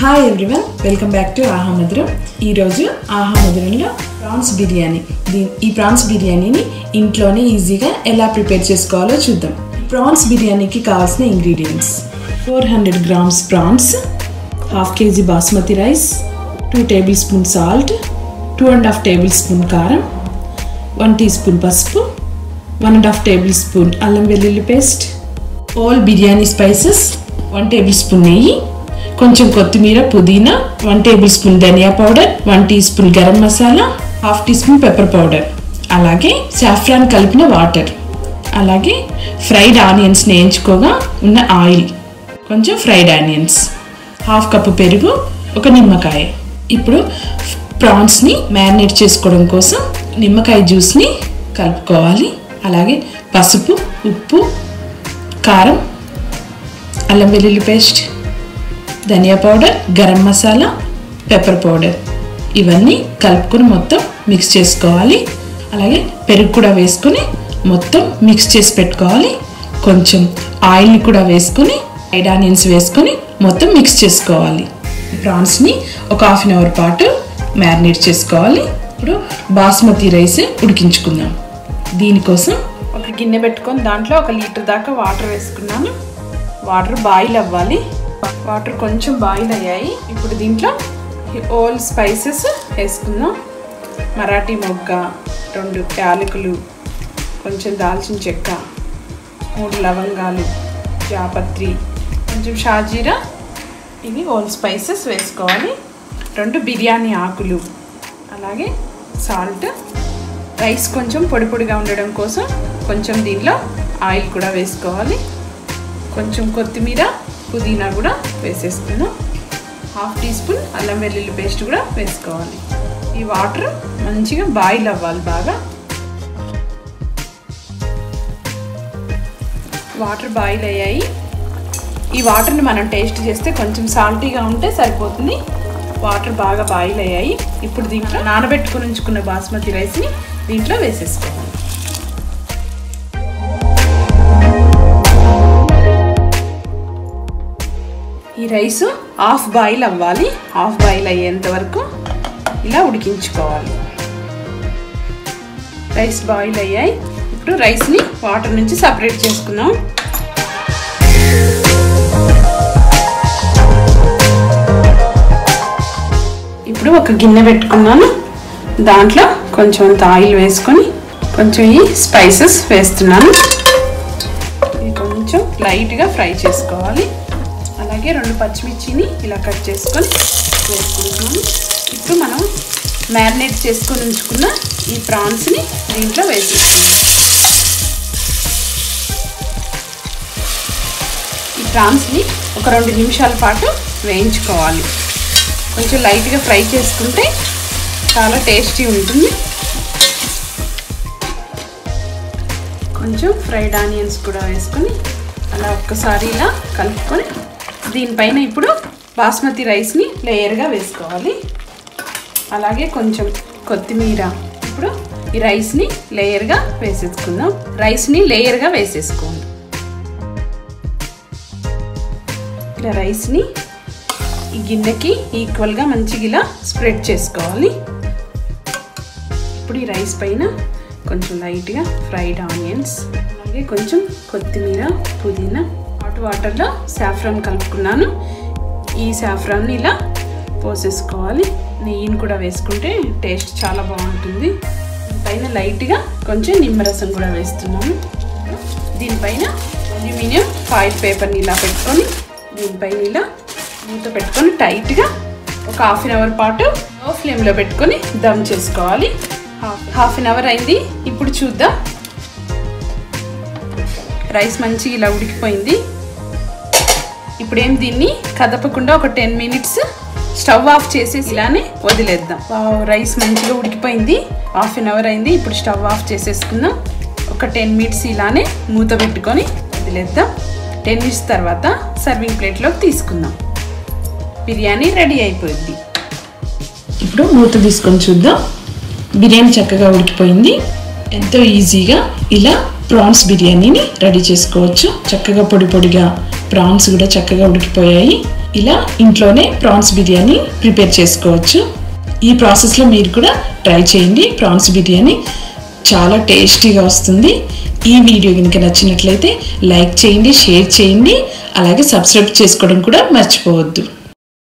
Hi everyone, welcome back to Aha Madhuram. Ee roju Aha Madhuramlo prawns biryani. Ee prawns biryani ni intlone easy ga ela prepare cheskovalo chuddam. Prawns biryani ki kavalsina ingredients: 400 grams prawns, half kg basmati rice, 2 tablespoons salt, 2.5 tablespoon garam, 1 teaspoon pasupu, 1.5 tablespoon allam velluల్లి paste, all biryani spices, 1 tablespoon నెయ్యి, కొంచెం కొత్తిమీర, పుదీనా, 1 tablespoon ధనియా powder, 1 teaspoon garam masala, half teaspoon pepper powder, అలాగే saffron కలిపిన water, అలాగే fried onions వేయించుకోగా ఉన్న ఆయిల్, కొంచెం ఫ్రైడ్ ఆనియన్స్, హాఫ్ కప్ పెరుగు, ఒక నిమ్మకాయ. ఇప్పుడు ప్రాన్స్ని మ్యారినేట్ చేసుకోవడం కోసం నిమ్మకాయ జ్యూస్ని కలుపుకోవాలి. అలాగే పసుపు, ఉప్పు, కారం, అల్లం వెల్లుల్లి పేస్ట్, ధనియా powder, garam masala, pepper powder ఇవన్నీ కలుపుకొని మొత్తం మిక్స్ చేసుకోవాలి. అలాగే పెరుగు కూడా వేసుకొని మొత్తం మిక్స్ చేసి పెట్టుకోవాలి. కొంచెం ఆయిల్ని కూడా వేసుకొని ఫ్రైడ్ ఆనియన్స్ వేసుకొని మొత్తం మిక్స్ చేసుకోవాలి. ప్రాన్స్ని ఒక హాఫ్ అన్ అవర్ పాటు మ్యారినేట్ చేసుకోవాలి. ఇప్పుడు బాస్మతి రైస్ ఉడికించుకుందాం. దీనికోసం ఒక గిన్నె పెట్టుకొని దాంట్లో 1 లీటర్ దాకా వాటర్ వేసుకున్నాను. వాటర్ బాయిల్ అవ్వాలి. వాటర్ కొంచెం బాయిల్ అయ్యాయి. ఇప్పుడు దీంట్లో ఆల్ స్పైసెస్ వేసుకుందాం. మరాఠీ మొగ్గ, 2 యాలకులు, కొంచెం దాల్చిన చెక్క, 3 లవంగాలు, జాపత్రి, కొంచెం షాజీరా, ఇవి ఆల్ స్పైసెస్ వేసుకోవాలి. 2 బిర్యానీ ఆకులు, అలాగే సాల్ట్. రైస్ కొంచెం పొడి పొడిగా ఉండడం కోసం కొంచెం దీంట్లో ఆయిల్ కూడా వేసుకోవాలి. కొంచెం కొత్తిమీర, పుదీనా కూడా వేసేసుకుందాం. హాఫ్ టీ స్పూన్ అల్లం వెల్లుల్లి పేస్ట్ కూడా వేసుకోవాలి. ఈ వాటర్ మంచిగా బాయిల్ అవ్వాలి. బాగా వాటర్ బాయిల్ అయ్యాయి. ఈ వాటర్ని మనం టేస్ట్ చేస్తే కొంచెం సాల్టీగా ఉంటే సరిపోతుంది. వాటర్ బాగా బాయిల్ అయ్యాయి. ఇప్పుడు దీంట్లో నానబెట్టుకుని ఉంచుకున్న బాస్మతి రైస్ని దీంట్లో వేసేసుకోవాలి. ఈ రైస్ హాఫ్ బాయిల్ అవ్వాలి. హాఫ్ బాయిల్ అయ్యేంత వరకు ఇలా ఉడికించుకోవాలి. రైస్ బాయిల్ అయ్యాయి. ఇప్పుడు రైస్ని వాటర్ నుంచి సపరేట్ చేసుకుందాం. ఇప్పుడు ఒక గిన్నె పెట్టుకున్నాను. దాంట్లో కొంచెం అంత ఆయిల్ వేసుకొని కొంచెం ఈ స్పైసెస్ వేస్తున్నాను. ఇది కొంచెం లైట్గా ఫ్రై చేసుకోవాలి. అలాగే 2 పచ్చిమిర్చిని ఇలా కట్ చేసుకొని వేసుకుంటున్నాము. ఇప్పుడు మనం మ్యారినేట్ చేసుకొని ఉంచుకున్న ఈ ప్రాన్స్ని దీంట్లో వేసేసుకుందాం. ఈ ప్రాన్స్ని ఒక 2 నిమిషాల పాటు వేయించుకోవాలి. కొంచెం లైట్గా ఫ్రై చేసుకుంటే చాలా టేస్టీ ఉంటుంది. కొంచెం ఫ్రైడ్ ఆనియన్స్ కూడా వేసుకొని అలా ఒక్కసారి ఇలా కలుపుకొని దీనిపైన ఇప్పుడు బాస్మతి రైస్ని లేయర్గా వేసుకోవాలి. అలాగే కొంచెం కొత్తిమీర. ఇప్పుడు ఈ రైస్ని లేయర్గా వేసేసుకుందాం. రైస్ని లేయర్గా వేసేసుకోండి. ఇలా రైస్ని ఈ గిన్నెకి ఈక్వల్గా మంచిగా ఇలా స్ప్రెడ్ చేసుకోవాలి. ఇప్పుడు ఈ రైస్ పైన కొంచెం లైట్గా ఫ్రైడ్ ఆనియన్స్, అలాగే కొంచెం కొత్తిమీర, పుదీనా, వాటర్లో సాఫ్రాన్ కలుపుకున్నాను. ఈ సాఫ్రాన్ని ఇలా పోసేసుకోవాలి. నెయ్యిని కూడా వేసుకుంటే టేస్ట్ చాలా బాగుంటుంది. పైన లైట్గా కొంచెం నిమ్మరసం కూడా వేస్తున్నాను. దీనిపైన అల్యూమినియం ఫాయిల్ పేపర్ని ఇలా పెట్టుకొని దీనిపైన ఇలా మూత పెట్టుకొని టైట్గా ఒక హాఫ్ అన్ అవర్ పాటు లో ఫ్లేమ్లో పెట్టుకొని దమ్ చేసుకోవాలి. హాఫ్ అన్ అవర్ అయింది. ఇప్పుడు చూద్దాం. రైస్ మంచిగా ఇలా ఉడికిపోయింది. ఇప్పుడేం దీన్ని కదపకుండా ఒక 10 మినిట్స్ స్టవ్ ఆఫ్ చేసేసి ఇలానే వదిలేద్దాం. రైస్ మంచిగా ఉడికిపోయింది. హాఫ్ అన్ అవర్ అయింది. ఇప్పుడు స్టవ్ ఆఫ్ చేసేసుకుందాం. ఒక 10 మినిట్స్ ఇలానే మూత పెట్టుకొని వదిలేద్దాం. 10 మినిట్స్ తర్వాత సర్వింగ్ ప్లేట్లోకి తీసుకుందాం. బిర్యానీ రెడీ అయిపోయింది. ఇప్పుడు మూత తీసుకొని చూద్దాం. బిర్యానీ చక్కగా ఉడికిపోయింది. ఎంతో ఈజీగా ఇలా ప్రాన్స్ బిర్యానీని రెడీ చేసుకోవచ్చు. చక్కగా పొడి పొడిగా ప్రాన్స్ కూడా చక్కగా ఉడికిపోయాయి. ఇలా ఇంట్లోనే ప్రాన్స్ బిర్యానీ ప్రిపేర్ చేసుకోవచ్చు. ఈ ప్రాసెస్లో మీరు కూడా ట్రై చేయండి. ప్రాన్స్ బిర్యానీ చాలా టేస్టీగా వస్తుంది. ఈ వీడియో కనుక నచ్చినట్లయితే లైక్ చేయండి, షేర్ చేయండి, అలాగే సబ్స్క్రైబ్ చేసుకోవడం కూడా మర్చిపోవద్దు.